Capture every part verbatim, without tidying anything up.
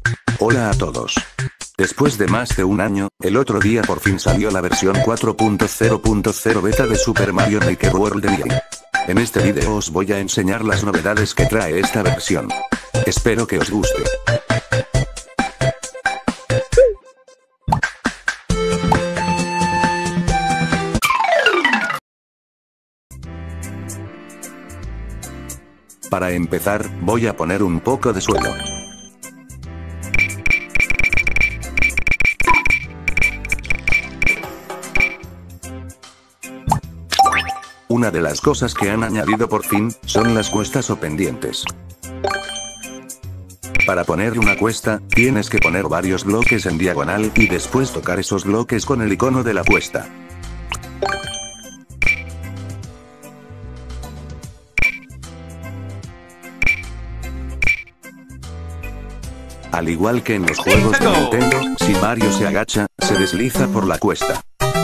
Hola a todos. Después de más de un año, el otro día por fin salió la versión cuatro punto cero punto cero beta de Super Mario Maker World de Wii. En este video os voy a enseñar las novedades que trae esta versión. Espero que os guste. Para empezar, voy a poner un poco de suelo. Una de las cosas que han añadido por fin, son las cuestas o pendientes. Para poner una cuesta, tienes que poner varios bloques en diagonal y después tocar esos bloques con el icono de la cuesta. Al igual que en los juegos de Nintendo, si Mario se agacha, se desliza por la cuesta.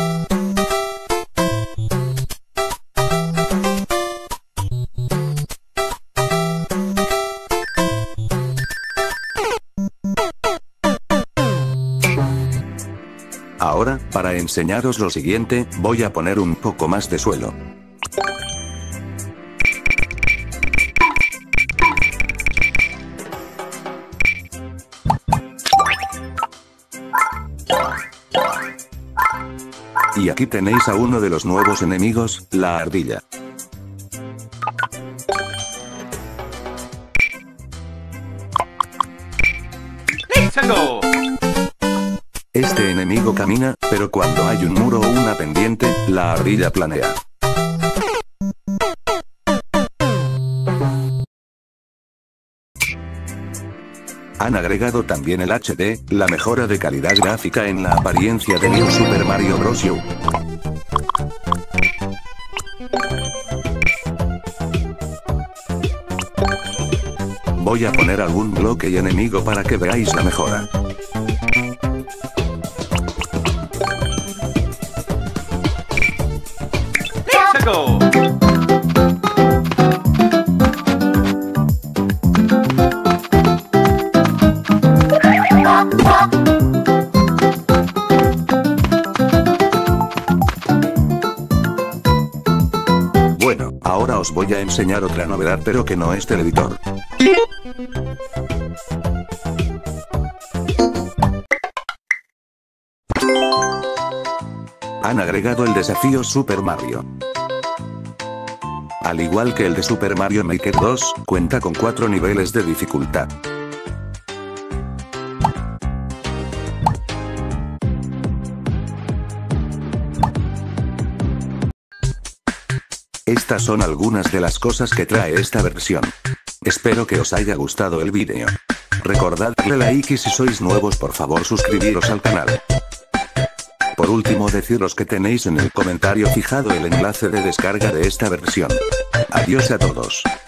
Ahora, para enseñaros lo siguiente, voy a poner un poco más de suelo. Y aquí tenéis a uno de los nuevos enemigos, la ardilla. Este enemigo camina, pero cuando hay un muro o una pendiente, la ardilla planea. Han agregado también el H D, la mejora de calidad gráfica en la apariencia de New Super Mario Bros. U. Voy a poner algún bloque y enemigo para que veáis la mejora. Go. Bueno, ahora os voy a enseñar otra novedad pero que no es del editor. Han agregado el desafío Super Mario. Al igual que el de Super Mario Maker dos, cuenta con cuatro niveles de dificultad. Estas son algunas de las cosas que trae esta versión. Espero que os haya gustado el vídeo. Recordad darle like y si sois nuevos por favor suscribiros al canal. Por último deciros que tenéis en el comentario fijado el enlace de descarga de esta versión. Adiós a todos.